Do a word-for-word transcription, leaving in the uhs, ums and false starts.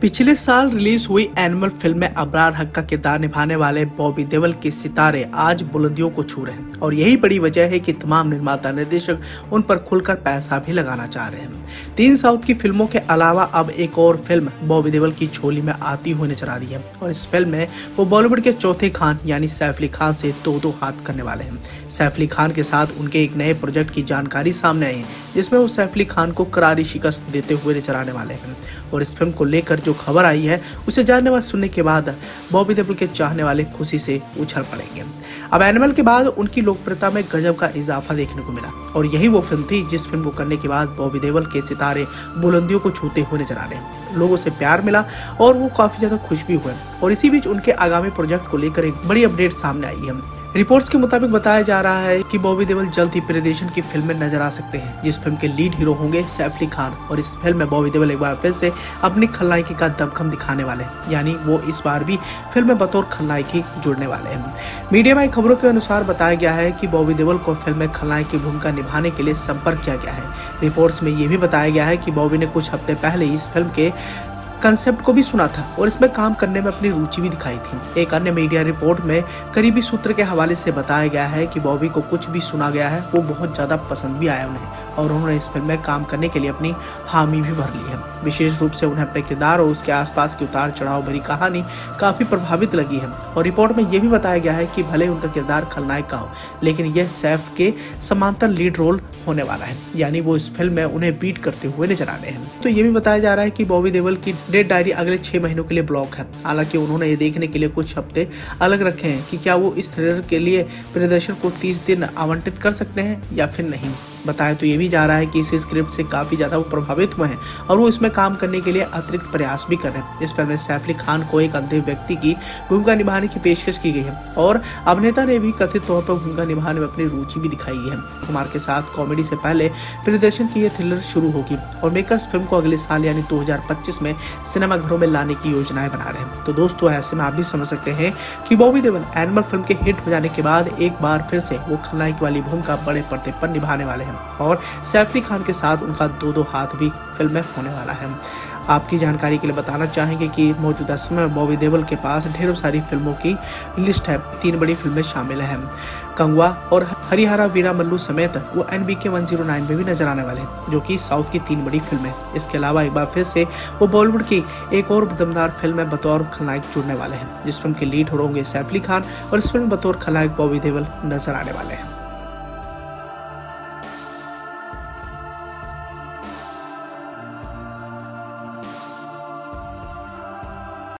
पिछले साल रिलीज हुई एनिमल फिल्म में अबरार हक का किरदार निभाने वाले बॉबी देओल के सितारे आज बुलंदियों को छू रहे हैं और यही बड़ी वजह है कि तमाम निर्माता निर्देशक उन पर खुलकर पैसा भी लगाना चाह रहे हैं। तीन साउथ की फिल्मों के अलावा अब एक और फिल्म बॉबी देओल की झोली में आती हुई नजर आ रही है और इस फिल्म में वो बॉलीवुड के चौथे खान यानी सैफ अली खान से दो दो हाथ करने वाले हैं। सैफ अली खान के साथ उनके एक नए प्रोजेक्ट की जानकारी सामने आई है जिसमें वो सैफ अली खान को करारी शिकस्त देते हुए नजर आने वाले हैं और इस फिल्म को लेकर जो खबर आई है उसे जानने व सुनने के बाद बॉबी देओल के चाहने वाले खुशी से उछल पड़ेंगे। अब एनिमल के बाद उनकी लोकप्रियता में गजब का इजाफा देखने को मिला और यही वो फिल्म थी जिस फिल्म को करने के बाद बॉबी देओल के सितारे बुलंदियों को छूते हुए नजर आ रहे हैं। लोगों से प्यार मिला और वो काफी ज्यादा खुश भी हुए और इसी बीच उनके आगामी प्रोजेक्ट को लेकर एक बड़ी अपडेट सामने आई है। रिपोर्ट्स के मुताबिक बताया जा रहा है कि बॉबी देओल जल्द ही प्रियदर्शन की फिल्म में नजर आ सकते हैं जिस फिल्म के लीड हीरो होंगे सैफ अली खान और इस फिल्म में बॉबी देओल एक बार फिर से अपनी खलनायकी का दमखम दिखाने वाले हैं, यानी वो इस बार भी फिल्म में बतौर खलनायकी जुड़ने वाले हैं। मीडिया में खबरों के अनुसार बताया गया है कि बॉबी देओल को फिल्म में खलनायक की भूमिका निभाने के लिए संपर्क किया गया है। रिपोर्ट्स में ये भी बताया गया है कि बॉबी ने कुछ हफ्ते पहले इस फिल्म के कंसेप्ट को भी सुना था और इसमें काम करने में अपनी रुचि भी दिखाई थी। एक अन्य मीडिया रिपोर्ट में करीबी सूत्र के हवाले से बताया गया है कि बॉबी को कुछ भी सुना गया है वो बहुत ज्यादा पसंद भी आया उन्हें और उन्होंने इस फिल्म में काम करने के लिए अपनी हामी भी भर ली है। विशेष रूप से उन्हें अपने किरदार और उसके आसपास की उतार चढ़ाव भरी कहानी काफी प्रभावित लगी है और रिपोर्ट में यह भी बताया गया है कि भले उनका किरदार खलनायक का हो लेकिन यह सैफ के समांतर लीड रोल होने वाला है, यानी वो इस फिल्म में उन्हें बीट करते हुए नजर आ रहे हैं। तो ये भी बताया जा रहा है कि बॉबी देओल की डेट डायरी अगले छह महीनों के लिए ब्लॉक है। हालांकि उन्होंने ये देखने के लिए कुछ हफ्ते अलग रखे हैं कि क्या वो इस थ्रिलर के लिए प्रियदर्शन को तीस दिन आवंटित कर सकते हैं या फिर नहीं। बताया तो ये भी जा रहा है कि इस स्क्रिप्ट से काफी ज्यादा वो प्रभावित हुए हैं और वो इसमें काम करने के लिए अतिरिक्त प्रयास भी कर रहे हैं। इस फिल्म में सैफ अली खान को एक अंधे व्यक्ति की भूमिका निभाने की पेशकश की गई है और अभिनेता ने भी कथित तौर पर भूमिका निभाने में अपनी रुचि भी दिखाई है। कुमार के साथ कॉमेडी से पहले प्रियदर्शन की यह थ्रिलर शुरू होगी और मेकर्स फिल्म को अगले साल यानी दो हजार पच्चीस में सिनेमाघरों में लाने की योजनाएं बना रहे हैं। तो दोस्तों ऐसे में आप भी समझ सकते हैं कि बॉबी देओल एनिमल फिल्म के हिट हो जाने के बाद एक बार फिर से वो खलनायक वाली भूमिका बड़े पर्दे पर निभाने वाले हैं और सैफ अली खान के साथ उनका दो दो हाथ भी फिल्म में होने वाला है। आपकी जानकारी के लिए बताना चाहेंगे कि मौजूदा समय में बॉबी देओल के पास ढेरों सारी फिल्मों की लिस्ट है। तीन बड़ी फिल्में शामिल हैं, कंगवा और हरिहरा वीरामल्लू समेत वो N B K one zero nine में भी नजर आने वाले हैं जो कि साउथ की तीन बड़ी फिल्में। इसके अलावा एक बार फिर से वो बॉलीवुड की एक और दमदार फिल्म में बतौर खलनायक जुड़ने वाले हैं जिस फिल्म के लीड होंगे सैफ अली खान और इस फिल्म में बतौर खलनायक बॉबी देओल नजर आने वाले हैं।